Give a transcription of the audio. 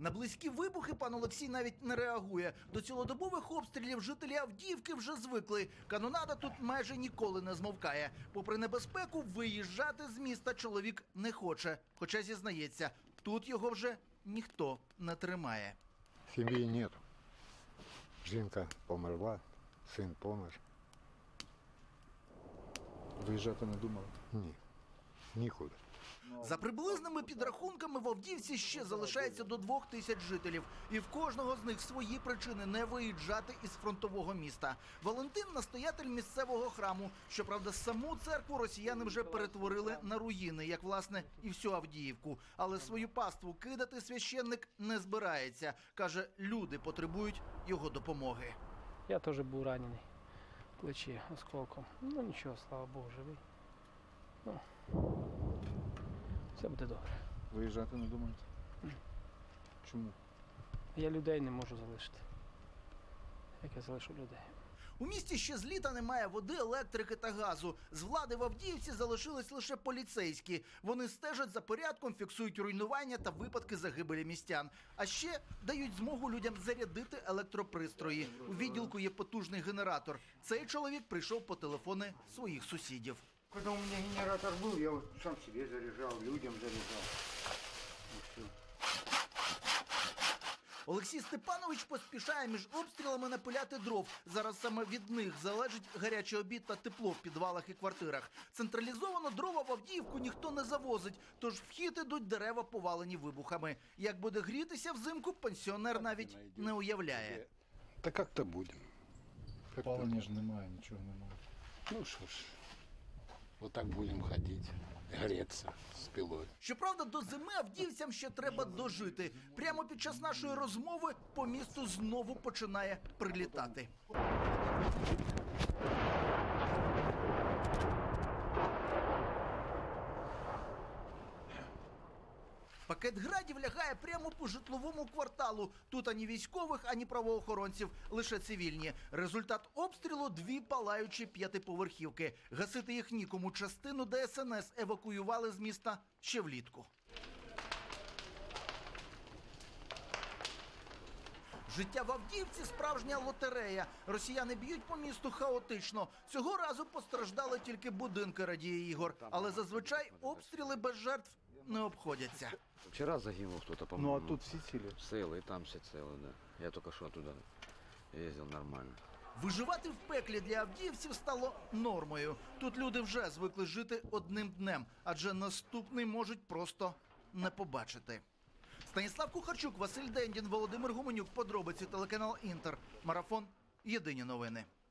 На близькі вибухи пан Олексій навіть не реагує. До цілодобових обстрілів жителі Авдіївки вже звикли. Канонада тут майже ніколи не змовкає. Попри небезпеку, виїжджати з міста чоловік не хоче. Хоча зізнається, тут його вже ніхто не тримає. Сім'ї нет. Жінка померла, син помер. Виїжджати не думали? Ні, нікуди. За приблизними підрахунками в Авдіївці ще залишається до 2000 жителів. І в кожного з них свої причини не виїжджати із фронтового міста. Валентин – настоятель місцевого храму. Щоправда, саму церкву росіяни вже перетворили на руїни, як, власне, і всю Авдіївку. Але свою паству кидати священник не збирається. Каже, люди потребують його допомоги. Я теж був ранений в плечі осколком. Ну нічого, слава Богу, живий. Ну, все буде добре. Виїжджати не думаєте? Чому? Я людей не можу залишити. Як я залишу людей? У місті ще з літа немає води, електрики та газу. З влади в Авдіївці залишились лише поліцейські. Вони стежать за порядком, фіксують руйнування та випадки загибелі містян. А ще дають змогу людям зарядити електропристрої. У відділку є потужний генератор. Цей чоловік прийшов по телефони своїх сусідів. Когда у меня генератор был, я вот сам себе заряжал, людям заряжал. И всё. Олексій Степанович поспішає між обстрілами напиляти дров. Зараз саме від них залежить гарячий обід та тепло в підвалах і квартирах. Централізовано дрова в Авдіївку ніхто не завозить, тож в хід ідуть дерева, повалені вибухами. Як буде грітися взимку, пенсіонер навіть не уявляє. Та як-то будемо. Палення ж немає, нічого немає. Ну що ж, отак будемо ходити, грітися з пилою. Щоправда, до зими авдіївцям ще треба дожити. Прямо під час нашої розмови по місту знову починає прилітати. Пакет градів лягає прямо по житловому кварталу. Тут ані військових, ані правоохоронців, лише цивільні. Результат обстрілу – 2 палаючі 5-поверхівки. Гасити їх нікому. Частину ДСНС евакуювали з міста ще влітку. Життя в Авдіївці – справжня лотерея. Росіяни б'ють по місту хаотично. Цього разу постраждали тільки будинки, радіє Ігор. Але зазвичай обстріли без жертв не обходяться. Вчера загинул кто-то, по-моему. Ну а тут всі цілі? Целый, там все целые, да. Я только что туда ездил нормально. Виживати в пеклі для авдіївців стало нормою. Тут люди вже звикли жити одним днем, адже наступний можуть просто не побачити. Станіслав Кухарчук, Василь Дендін, Володимир Гуменюк. Подробиці, телеканал «Інтер». Марафон. Єдині новини.